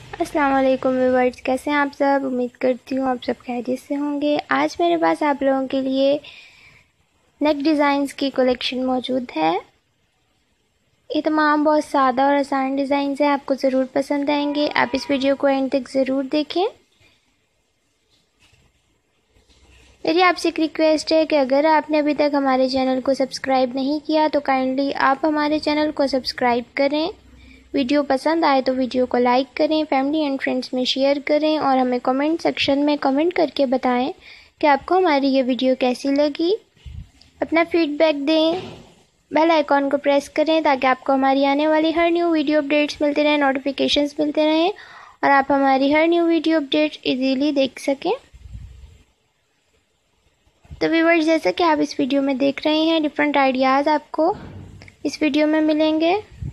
अस्सलाम वालेकुम व्यूअर्स, कैसे हैं आप सब। उम्मीद करती हूँ आप सब खैरियत से होंगे। आज मेरे पास आप लोगों के लिए नेक डिज़ाइंस की कलेक्शन मौजूद है। ये तमाम बहुत सादा और आसान डिज़ाइंस हैं, आपको ज़रूर पसंद आएंगे। आप इस वीडियो को एंड तक ज़रूर देखें। मेरी आपसे एक रिक्वेस्ट है कि अगर आपने अभी तक हमारे चैनल को सब्सक्राइब नहीं किया तो काइंडली आप हमारे चैनल को सब्सक्राइब करें। वीडियो पसंद आए तो वीडियो को लाइक करें, फैमिली एंड फ्रेंड्स में शेयर करें और हमें कमेंट सेक्शन में कमेंट करके बताएं कि आपको हमारी ये वीडियो कैसी लगी। अपना फीडबैक दें, बेल आइकॉन को प्रेस करें ताकि आपको हमारी आने वाली हर न्यू वीडियो अपडेट्स मिलते रहें, नोटिफिकेशंस मिलते रहें और आप हमारी हर न्यू वीडियो अपडेट्स इजीली देख सकें। तो व्यूअर्स, जैसा कि आप इस वीडियो में देख रहे हैं, डिफरेंट आइडियाज़ आपको इस वीडियो में मिलेंगे।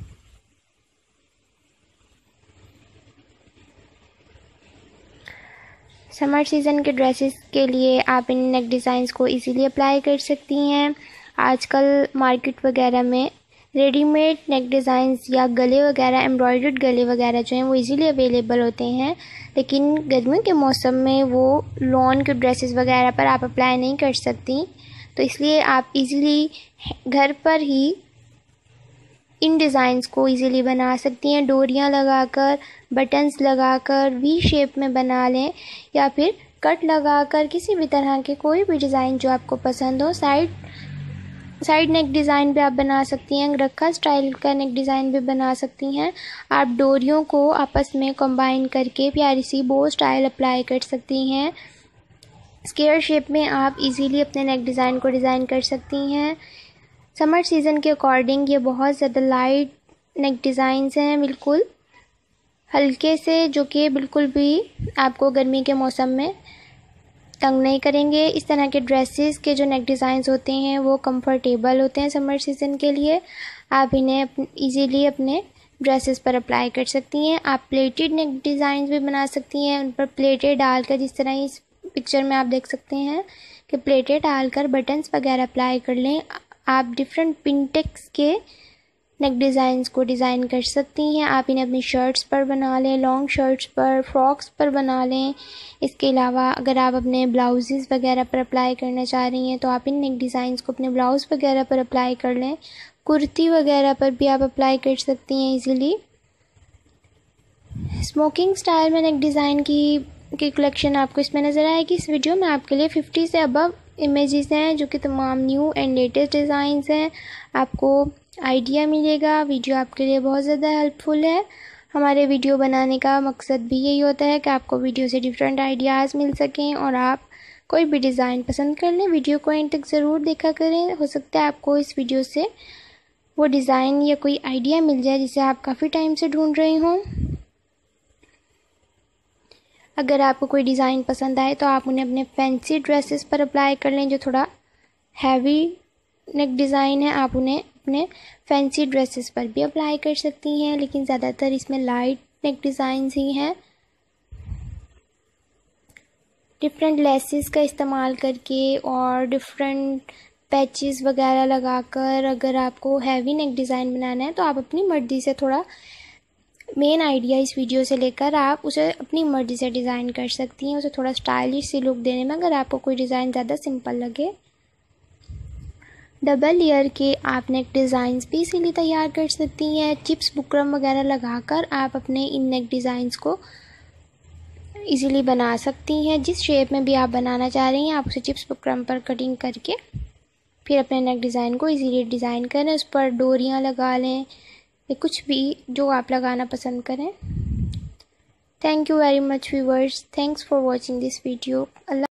समर सीज़न के ड्रेसेस के लिए आप इन नेक डिज़ाइंस को इजीली अप्लाई कर सकती हैं। आजकल मार्केट वगैरह में रेडीमेड नेक डिज़ाइंस या गले वगैरह, एम्ब्रॉयडर्ड गले वगैरह जो हैं वो इजीली अवेलेबल होते हैं, लेकिन गर्मियों के मौसम में वो लॉन के ड्रेसेस वगैरह पर आप अप्लाई नहीं कर सकती। तो इसलिए आप इजीली घर पर ही इन डिज़ाइंस को इजीली बना सकती हैं। डोरियाँ लगाकर, बटन्स लगाकर वी शेप में बना लें या फिर कट लगाकर किसी भी तरह के कोई भी डिज़ाइन जो आपको पसंद हो। साइड नेक डिज़ाइन भी आप बना सकती हैं, रखा स्टाइल का नेक डिज़ाइन भी बना सकती हैं। आप डोरियों को आपस में कंबाइन करके प्यारी सी बो स्टाइल अप्लाई कर सकती हैं। स्क्वायर शेप में आप इजीली अपने नेक डिज़ाइन को डिज़ाइन कर सकती हैं। समर सीज़न के अकॉर्डिंग ये बहुत ज़्यादा लाइट नेक डिज़ाइंस हैं, बिल्कुल हल्के से, जो कि बिल्कुल भी आपको गर्मी के मौसम में तंग नहीं करेंगे। इस तरह के ड्रेसेस के जो नेक डिज़ाइंस होते हैं वो कंफर्टेबल होते हैं समर सीज़न के लिए। आप इन्हें इजीली अपने ड्रेसेस पर अप्लाई कर सकती हैं। आप प्लेटेड नेक डिज़ाइंस भी बना सकती हैं, उन पर प्लेटें डालकर, जिस तरह इस पिक्चर में आप देख सकते हैं कि प्लेटें डालकर बटन्स वगैरह अप्लाई कर लें। आप डिफरेंट पिंटेक्स के नेक डिज़ाइंस को डिज़ाइन कर सकती हैं। आप इन्हें अपनी शर्ट्स पर बना लें, लॉन्ग शर्ट्स पर, फ्रॉक्स पर बना लें। इसके अलावा अगर आप अपने ब्लाउजेज़ वगैरह पर अप्लाई करना चाह रही हैं तो आप इन नेक डिज़ाइंस को अपने ब्लाउज़ वगैरह पर अप्लाई कर लें। कुर्ती वगैरह पर भी आप अप्लाई कर सकती हैं इजीली। स्मोकिंग स्टाइल में नेक डिज़ाइन की कलेक्शन आपको इसमें नज़र आएगी। इस वीडियो में आपके लिए 50 से अबव इमेजेस हैं जो कि तमाम न्यू एंड लेटेस्ट डिज़ाइंस हैं। आपको आइडिया मिलेगा। वीडियो आपके लिए बहुत ज़्यादा हेल्पफुल है। हमारे वीडियो बनाने का मकसद भी यही होता है कि आपको वीडियो से डिफरेंट आइडियाज़ मिल सकें और आप कोई भी डिज़ाइन पसंद कर लें। वीडियो को एंड तक ज़रूर देखा करें, हो सकता है आपको इस वीडियो से वो डिज़ाइन या कोई आइडिया मिल जाए जिसे आप काफ़ी टाइम से ढूंढ रहे हों। अगर आपको कोई डिज़ाइन पसंद आए तो आप उन्हें अपने फैंसी ड्रेसेस पर अप्लाई कर लें। जो थोड़ा हैवी नेक डिज़ाइन है आप उन्हें अपने फैंसी ड्रेसेस पर भी अप्लाई कर सकती हैं, लेकिन ज़्यादातर इसमें लाइट नेक डिज़ाइंस ही हैं। डिफरेंट लेसेस का इस्तेमाल करके और डिफरेंट पैचेस वगैरह लगाकर अगर आपको हैवी नेक डिज़ाइन बनाना है तो आप अपनी मर्ज़ी से, थोड़ा मेन आइडिया इस वीडियो से लेकर आप उसे अपनी मर्ज़ी से डिज़ाइन कर सकती हैं, उसे थोड़ा स्टाइलिश सी लुक देने में। अगर आपको कोई डिज़ाइन ज़्यादा सिंपल लगे, डबल लेयर के आप नेक डिज़ाइंस भी इसीलिए तैयार कर सकती हैं। चिप्स बुकरम वगैरह लगाकर आप अपने इन नेक डिज़ाइंस को इजीली बना सकती हैं। जिस शेप में भी आप बनाना चाह रही हैं आप उसे चिप्स बुकरम पर कटिंग करके फिर अपने नेक डिज़ाइन को इजीली डिज़ाइन करें। उस पर डोरियाँ लगा लें या कुछ भी जो आप लगाना पसंद करें। Thank you very much viewers, thanks for watching this video.